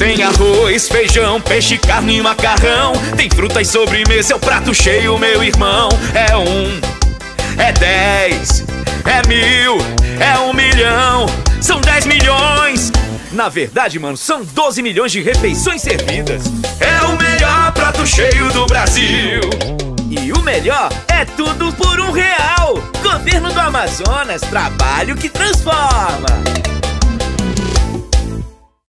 Tem arroz, feijão, peixe, carne e macarrão. Tem fruta e sobremesa, é o prato cheio, meu irmão. É um, é 10, é 1000, é 1 milhão. São 10 milhões. Na verdade, mano, são 12 milhões de refeições servidas. É o melhor prato cheio do Brasil. E o melhor é tudo por R$1. Governo do Amazonas, trabalho que transforma.